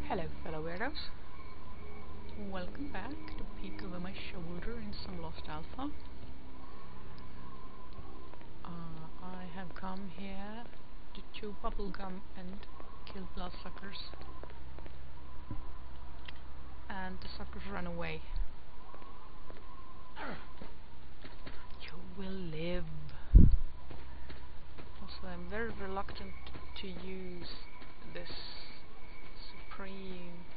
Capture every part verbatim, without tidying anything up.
Hello fellow weirdos, welcome back to peek over my shoulder in some Lost Alpha. Uh, I have come here to chew bubblegum and kill bloodsuckers. And the suckers run away. You will live. Also, I'm very reluctant to use this supreme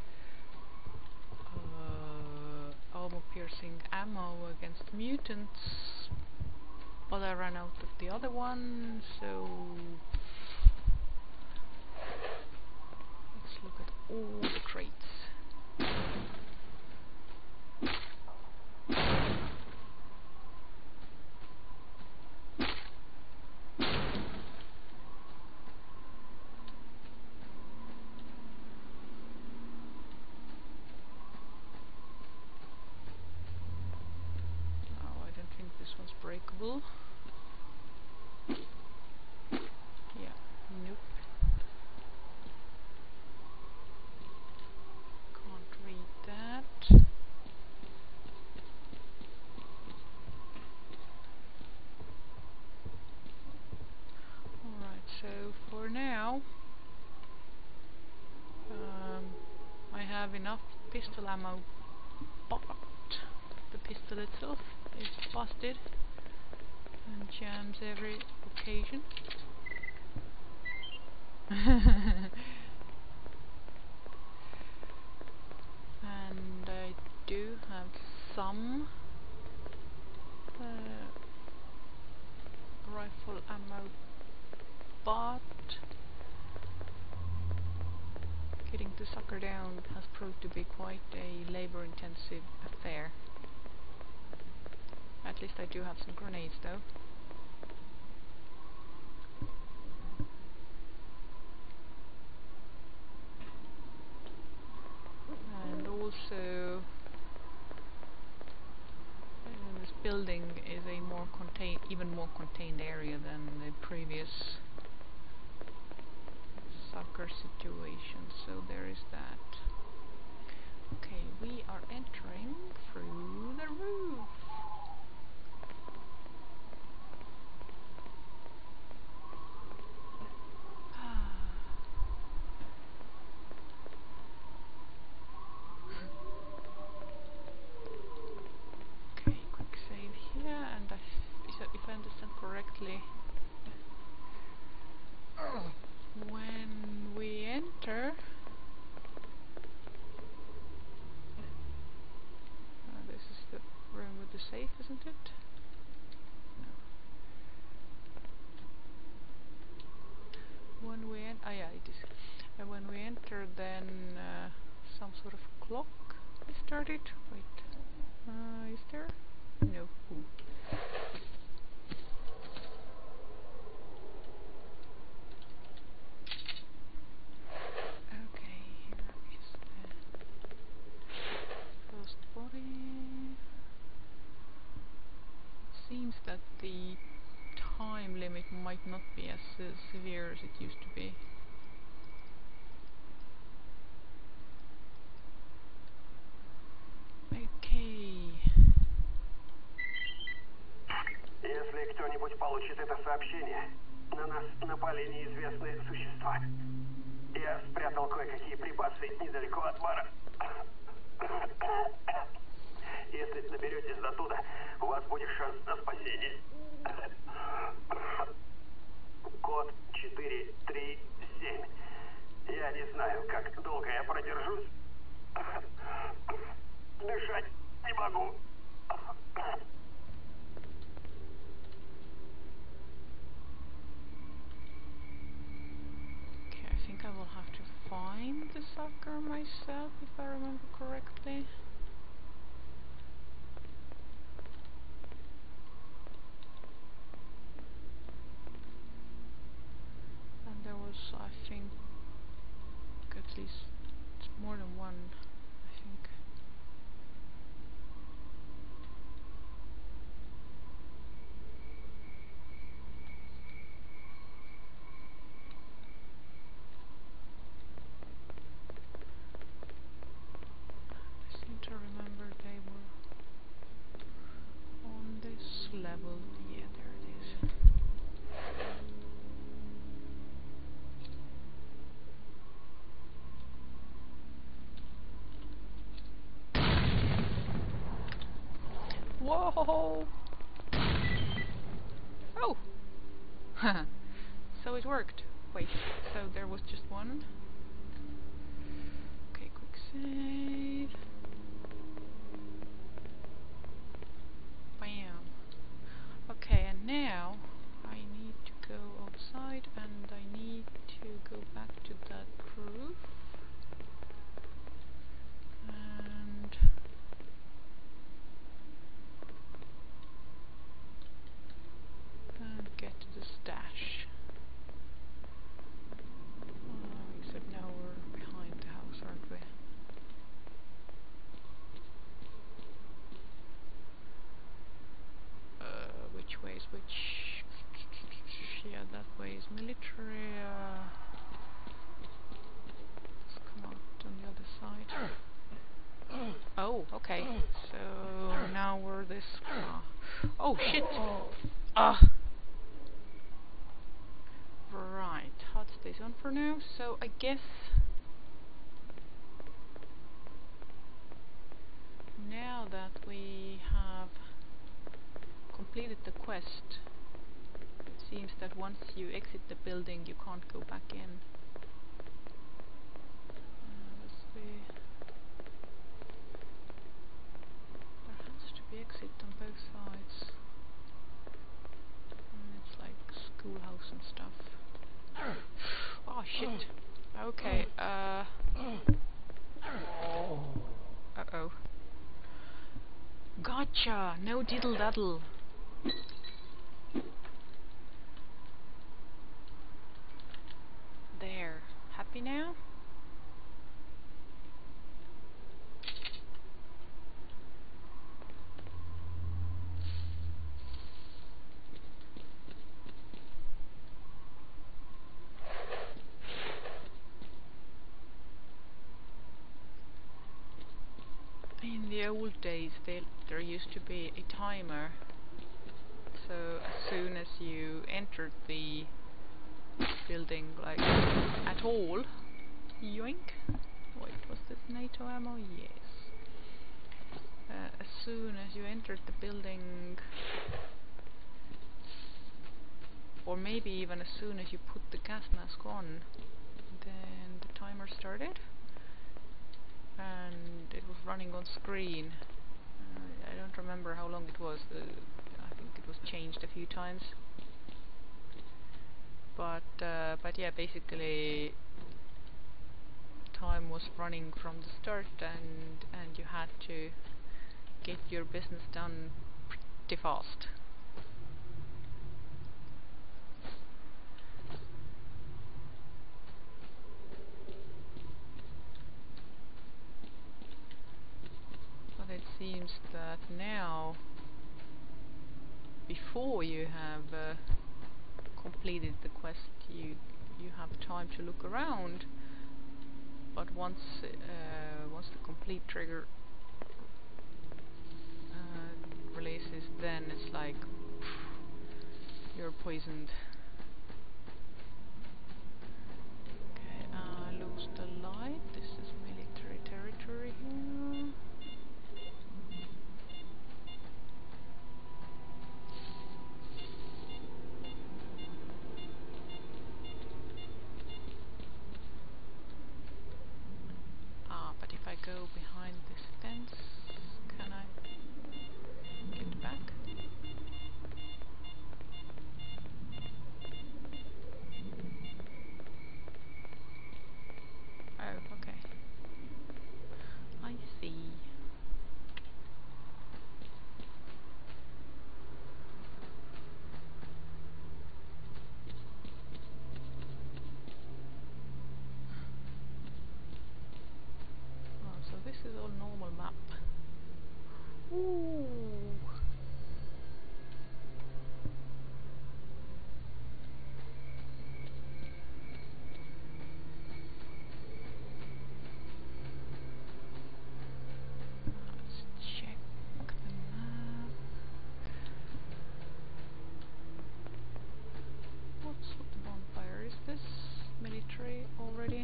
uh, armor-piercing ammo against mutants, but I ran out of the other one, so let's look at all the crates. Breakable. Yeah, nope. Can't read that. Alright, so for now um, I have enough pistol ammo, but the pistol itself is busted and jams every occasion. And I do have some uh, rifle ammo, but getting the sucker down has proved to be quite a labor intensive affair. At least I do have some grenades though. And also uh, this building is a more contain even more contained area than the previous sucker situation, so there is that. Okay, we are entering through the roof. Okay, quick save here, and I f if I understand correctly, when we enter, uh, this is the room with the safe, isn't it? No. When we enter, oh yeah, it is. And when we enter, then uh, some sort of clock is started. Wait, uh, is there? No. Ooh. Okay, here is the first body. It seems that the time limit might not be as uh, severe as it used to be. Okay. Если кто-нибудь получит это сообщение, на нас напали неизвестные существа. Я спрятал кое-какие припасы недалеко от бара. Если доберетесь до туда, у вас будет шанс на спасение. Код четыре три семь. Я не знаю, как долго я продержусь. Дышать не могу. Okay, I think I will have to find the sucker myself, if I remember correctly. And there was, I think, at least more than one, I think. Oh! Oh! So it worked. Wait, so there was just one. Okay, quick save. Bam. Okay, and now I need to go outside and I need to go back to that roof. And and get to the stash. Uh, except now we're behind the house, aren't we? Uh, which way is which? Yeah, that way is military. Uh, let's come out on the other side. Oh, okay. So now we're this. Uh, oh shit! Ah. Uh, right, hot stays on for now. So I guess now that we have completed the quest, it seems that once you exit the building, you can't go back in. Uh, let's see. There has to be exit on both sides. And it's like schoolhouse and stuff. Oh shit. Okay, uh... uh-oh. Gotcha! No diddle daddle. There. Happy now? In the old days, they, there used to be a timer. So as soon as you entered the building, like, at all, yoink. Wait, was this NATO ammo? Yes. Uh, as soon as you entered the building, or maybe even as soon as you put the gas mask on, then the timer started. And it was running on screen. Uh, I don't remember how long it was. Uh, I think it was changed a few times. But uh, but yeah, basically, time was running from the start, and and you had to get your business done pretty fast. But it seems that now, before you have uh, completed the quest, you you have time to look around. But once uh, once the complete trigger uh, releases, then it's like pff, you're poisoned. Okay, uh, lose the light. This is military territory here. Ah, but if I go behind this fence, can I get back? Oh, okay. I see. Oh, so this is all normal map. Ooh. Let's check the map. What's with the bonfire? Is this military already?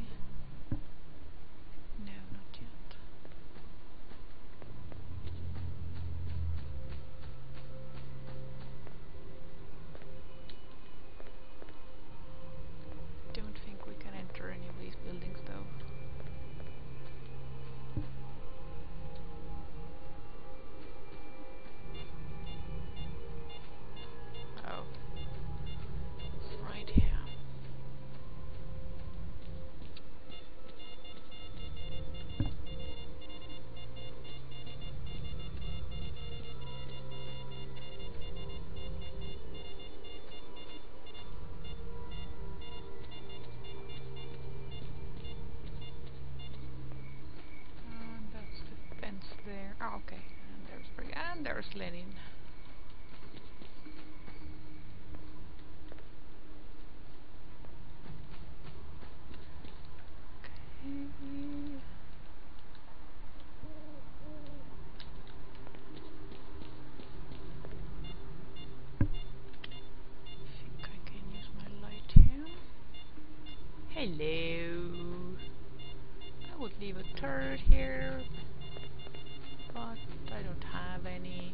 No, not yet. Okay, and there's Brig and there's Lenin. Okay. I think I can use my light here. Hello. I would leave a turret here, but I don't have any.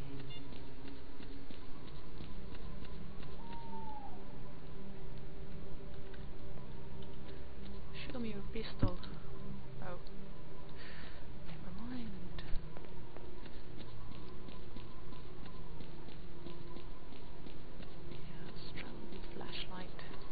Show me your pistol. Oh, never mind. Yes, travel with flashlight.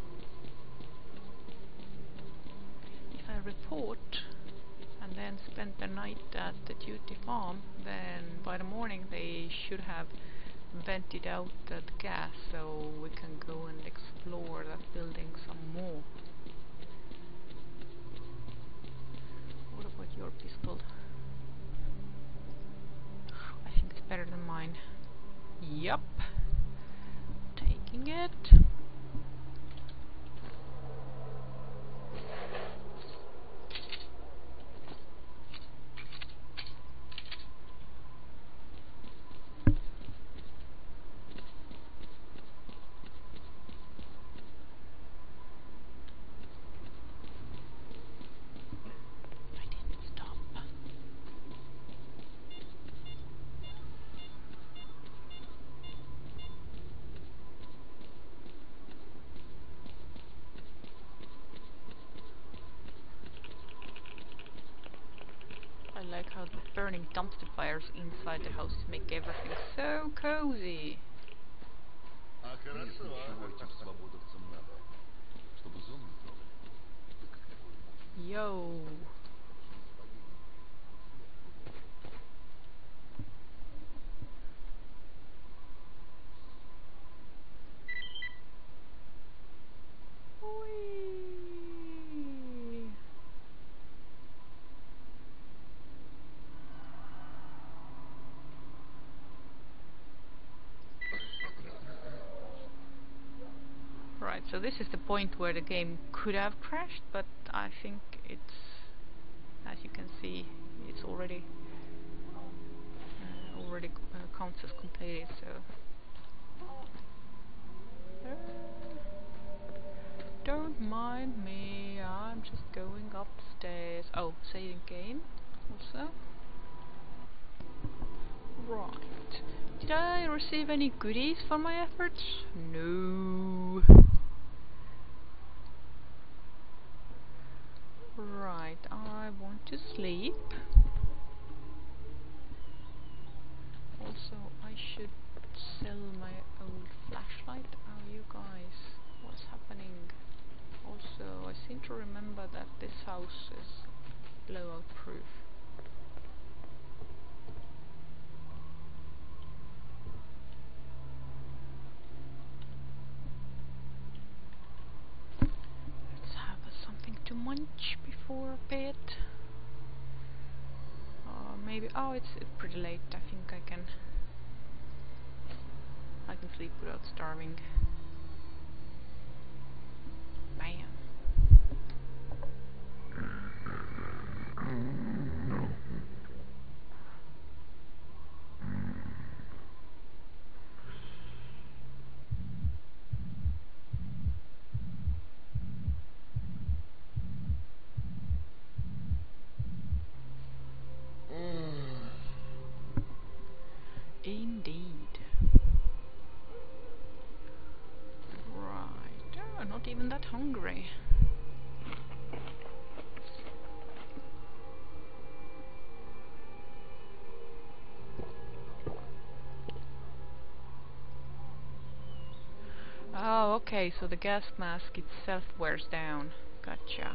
If I report and then spend the night at the duty farm, then by the morning they should have vented out that gas, so we can go and explore that building some more. What about your pistol? I think it's better than mine. Yup. Taking it. I like how the burning dumpster fires inside the house make everything so cozy. А хорошо, Чего этим свободовцам надо? Чтобы зону не трогали? Так какой мощный. Yo. Whee. Right, so this is the point where the game could have crashed, but I think it's, as you can see, it's already uh, already uh, counts as completed. So uh, don't mind me, I'm just going upstairs. Oh, saving game also. Right. Did I receive any goodies for my efforts? No. Right, I want to sleep. Also, I should sell my old flashlight. Oh, you guys, what's happening? Also, I seem to remember that this house is blowout proof. Let's have something to munch before bed. Or maybe, oh, it's, it's pretty late. I think I can I can sleep without starving. Bam. Indeed. Right. Oh, not even that hungry. Oh, okay, so the gas mask itself wears down. Gotcha.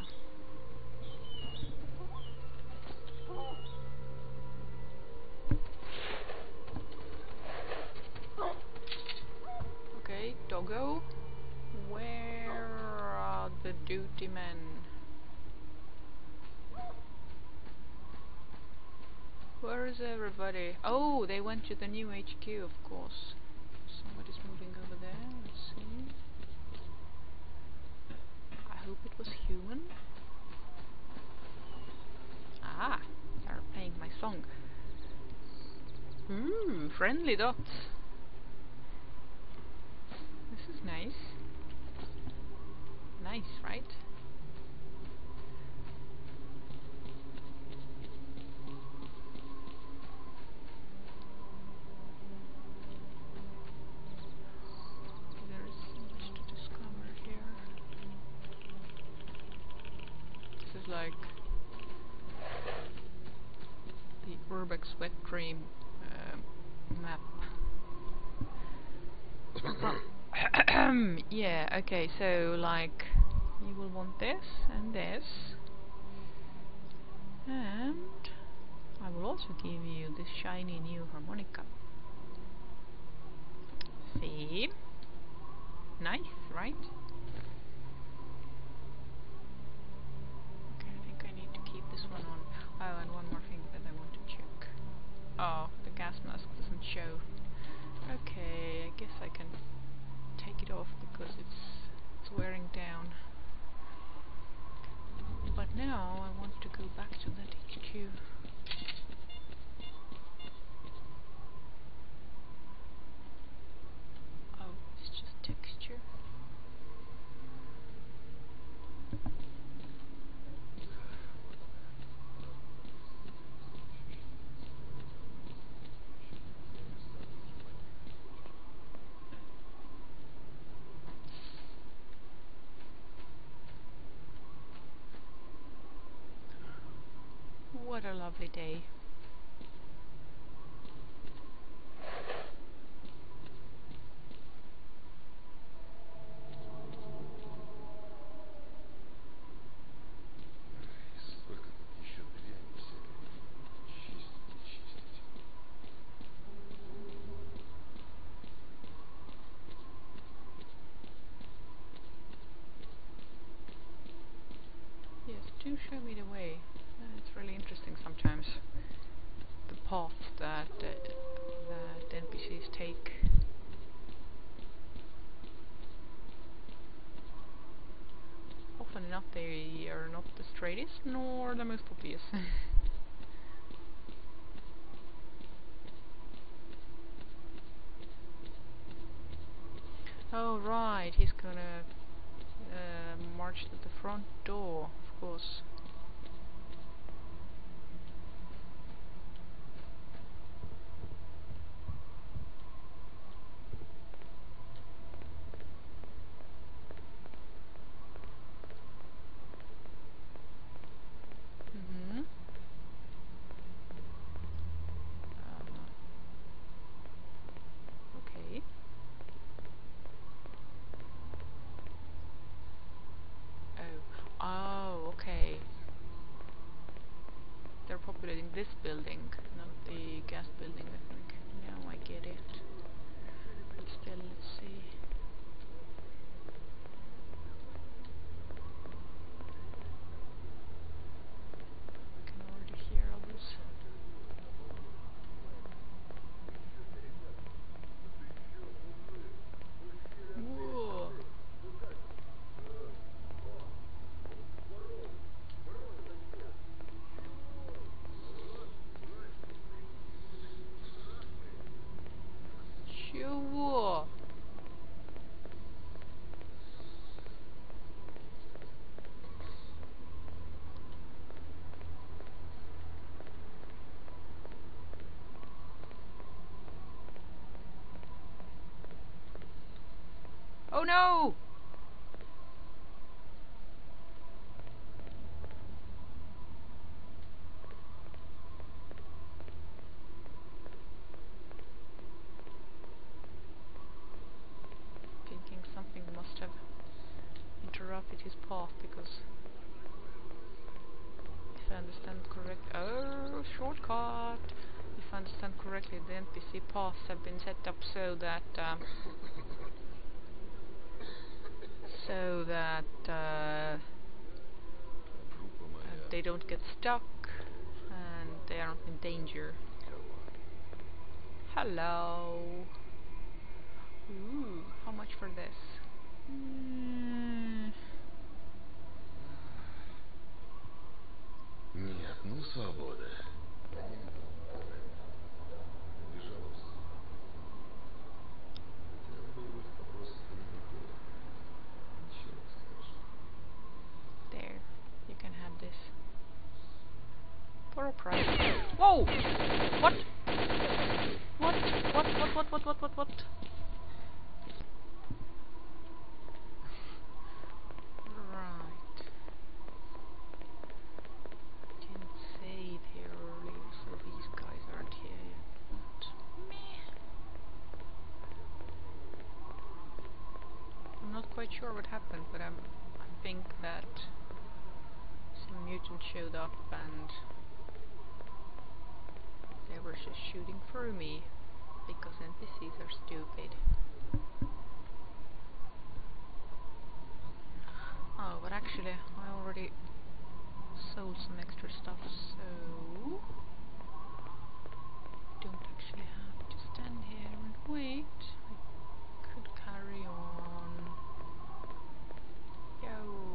Okay, doggo. Where are the duty men? Where is everybody? Oh, they went to the new H Q, of course. Somebody's moving over there. Let's see. I hope it was human. Ah, they're playing my song. Ooh, friendly dots. This is nice. Nice, right? There is so much to discover here. This is like the Urbex Wet Dream uh, map. Yeah, okay, so like you will want this and this, and I will also give you this shiny new harmonica. See? Nice, right? Okay, I think I need to keep this one on. Oh, and one more thing that I want to check. Oh, the gas mask doesn't show. Okay, I guess I can take it off because it's it's wearing down. But now I want to go back to that H Q. Oh, it's just texture. What a lovely day. Сколько тут еще дряни всякой. Чистить и чистить. Yes, do show me the way. Uh, it's really interesting sometimes. The path that uh, that N P Cs take. Often enough, they are not the straightest nor the most obvious. Oh right, he's gonna uh, march to the front door, of course. Mm-hmm. Uh, okay. Oh. Oh, okay. They're populating this building, not the gas building, I think. Now I get it. But still, let's see. I can already hear others. Whoa! Чего? Oh no! Thinking something must have interrupted his path because if I understand correct, oh, shortcut. If I understand correctly, the N P C paths have been set up so that um, so that uh, Группа uh, моя. they don't get stuck, and they aren't in danger. Hello. Ooh, how much for this? Mm. Нет, ну свобода. Без жалобств. Хотя в боевых вопросах ты не такой. Ничего не скажешь. There, you can have this. For a price. Whoa! What? What? What? What? What? What? What? What? What? Right. Didn't say it here earlier, so these guys aren't here yet. But meh. I'm not quite sure what happened, but I'm, I think that some mutant showed up and they were just shooting through me because N P Cs are stupid. Oh, but actually I already sold some extra stuff, so don't actually have to stand here and wait. I could carry on. Yo.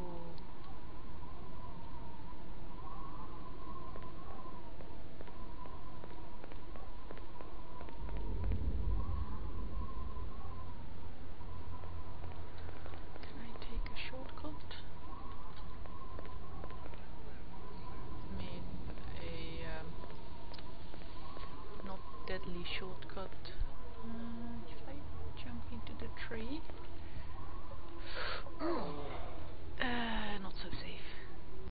Can I take a shortcut? I mean, a um, not deadly shortcut. Uh, should I jump into the tree?